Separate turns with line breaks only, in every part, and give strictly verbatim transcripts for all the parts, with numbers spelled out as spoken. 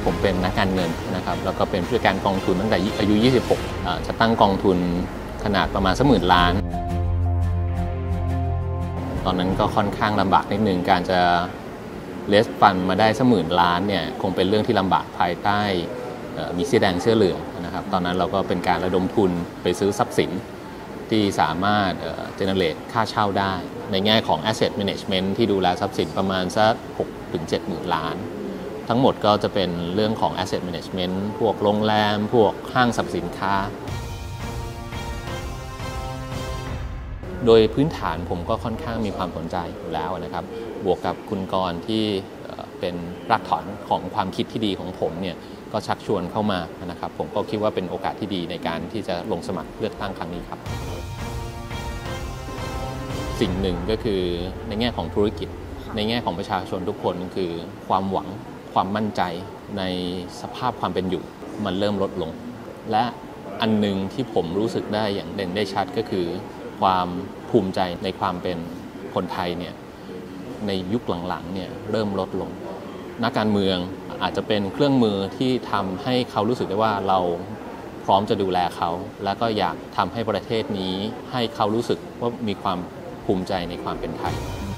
ผมเป็นนักการเงินนะครับแล้วก็เป็นผู้จัดการกองทุนตั้งแต่อายุยี่สิบหกจะตั้งกองทุนขนาดประมาณสักหมื่นล้านตอนนั้นก็ค่อนข้างลำบากนิดนึงการจะเลสฟันมาได้สักหมื่นล้านเนี่ยคงเป็นเรื่องที่ลำบากภายใต้มีเสื้อแดงเสื้อเหลืองนะครับตอนนั้นเราก็เป็นการระดมทุนไปซื้อทรัพย์สินที่สามารถเจเนเรตค่าเช่าได้ในแง่ของ asset management ที่ดูแลทรัพย์สินประมาณสัก หกถึงเจ็ด หมื่นล้านทั้งหมดก็จะเป็นเรื่องของ asset management พวกโรงแรมพวกห้างสรรพสินค้าโดยพื้นฐานผมก็ค่อนข้างมีความสนใจอยู่แล้วนะครับบวกกับคุณกรที่เป็นรากฐานของความคิดที่ดีของผมเนี่ยก็ชักชวนเข้ามานะครับผมก็คิดว่าเป็นโอกาสที่ดีในการที่จะลงสมัครเลือกตั้งครั้งนี้ครับสิ่งหนึ่งก็คือในแง่ของธุรกิจในแง่ของประชาชนทุกคนคือความหวังความมั่นใจในสภาพความเป็นอยู่มันเริ่มลดลงและอันหนึ่งที่ผมรู้สึกได้อย่างเด่นได้ชัดก็คือความภูมิใจในความเป็นคนไทยเนี่ยในยุคหลังๆเนี่ยเริ่มลดลงนักการเมืองอาจจะเป็นเครื่องมือที่ทำให้เขารู้สึกได้ว่าเราพร้อมจะดูแลเขาแล้วก็อยากทำให้ประเทศนี้ให้เขารู้สึกว่ามีความภูมิใจในความเป็นไทย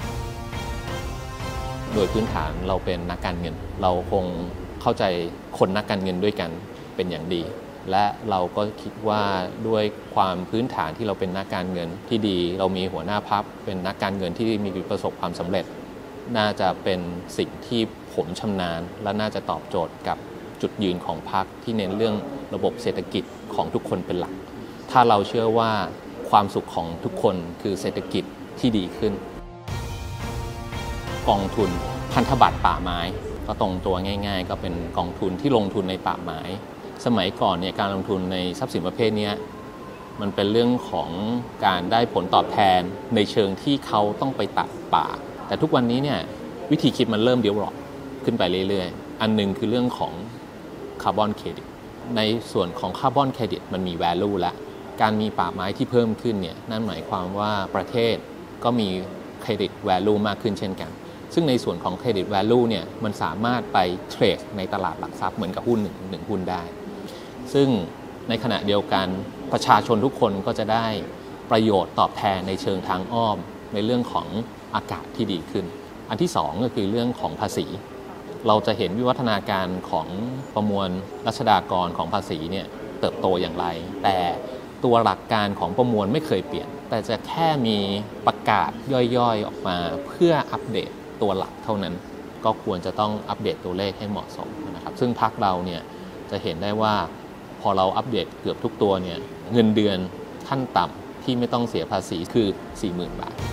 โดยพื้นฐานเราเป็นนักการเงินเราคงเข้าใจคนนักการเงินด้วยกันเป็นอย่างดีและเราก็คิดว่าด้วยความพื้นฐานที่เราเป็นนักการเงินที่ดีเรามีหัวหน้าพรรคเป็นนักการเงินที่มีประสบความสำเร็จน่าจะเป็นสิ่งที่ผมชำนาญและน่าจะตอบโจทย์กับจุดยืนของพรรคที่เน้นเรื่องระบบเศรษฐกิจของทุกคนเป็นหลักถ้าเราเชื่อว่าความสุขของทุกคนคือเศรษฐกิจที่ดีขึ้นกองทุนพันธบัตรป่าไม้ก็ตรงตัวง่ายๆก็เป็นกองทุนที่ลงทุนในป่าไม้สมัยก่อนเนี่ยการลงทุนในทรัพย์สินประเภทนี้มันเป็นเรื่องของการได้ผลตอบแทนในเชิงที่เขาต้องไปตัดป่าแต่ทุกวันนี้เนี่ยวิธีคิดมันเริ่มเดี่ยวหรอกขึ้นไปเรื่อยๆอันนึงคือเรื่องของคาร์บอนเครดิตในส่วนของคาร์บอนเครดิตมันมี value แล้วการมีป่าไม้ที่เพิ่มขึ้นเนี่ยนั่นหมายความว่าประเทศก็มีเครดิต value มากขึ้นเช่นกันซึ่งในส่วนของเครดิต value เนี่ยมันสามารถไปเทรดในตลาดหลักทรัพย์เหมือนกับหุ้นหนึ่งหนึ่งหุ้นได้ซึ่งในขณะเดียวกันประชาชนทุกคนก็จะได้ประโยชน์ตอบแทนในเชิงทางอ้อมในเรื่องของอากาศที่ดีขึ้นอันที่สองก็คือเรื่องของภาษีเราจะเห็นวิวัฒนาการของประมวลรัชฎากรของภาษีเนี่ยเติบโตอย่างไรแต่ตัวหลักการของประมวลไม่เคยเปลี่ยนแต่จะแค่มีประกาศย่อยๆออกมาเพื่ออัปเดตตัวหลักเท่านั้นก็ควรจะต้องอัปเดตตัวเลขให้เหมาะสมนะครับซึ่งพรรคเราเนี่ยจะเห็นได้ว่าพอเราอัปเดตเกือบทุกตัวเนี่ยเงินเดือนขั้นต่ำที่ไม่ต้องเสียภาษีคือ สี่หมื่น บาท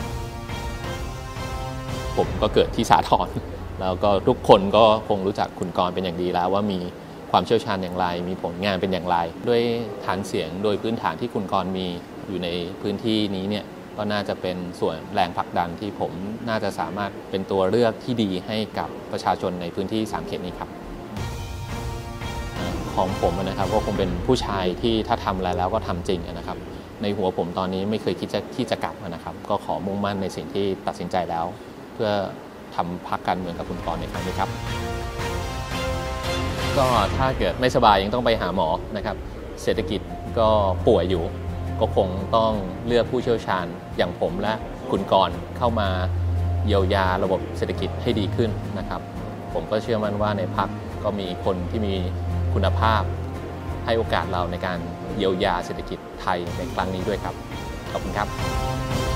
ผมก็เกิดที่สาทรแล้วก็ทุกคนก็คงรู้จักคุณกรเป็นอย่างดีแล้วว่ามีความเชี่ยวชาญอย่างไรมีผลงานเป็นอย่างไรด้วยฐานเสียงโดยพื้นฐานที่คุณกรมีอยู่ในพื้นที่นี้เนี่ยก็น่าจะเป็นส่วนแรงผลักดันที่ผมน่าจะสามารถเป็นตัวเลือกที่ดีให้กับประชาชนในพื้นที่สามเขตนี้ครับของผมนะครับก็คงเป็นผู้ชายที่ถ้าทำอะไรแล้วก็ทำจริงนะครับในหัวผมตอนนี้ไม่เคยคิดจะที่จะกลับนะครับก็ขอมุ่งมั่นในสิ่งที่ตัดสินใจแล้วเพื่อทำพรรคการเมืองกับคุณกรในครั้งนี้ครับก็ถ้าเกิดไม่สบายยังต้องไปหาหมอนะครับเศรษฐกิจก็ป่วยอยู่ก็คงต้องเลือกผู้เชี่ยวชาญอย่างผมและคุณกรเข้ามาเยียวยาระบบเศรษฐกิจให้ดีขึ้นนะครับผมก็เชื่อมั่นว่าในพรรคก็มีคนที่มีคุณภาพให้โอกาสเราในการเยียวยาเศรษฐกิจไทยในครั้งนี้ด้วยครับขอบคุณครับ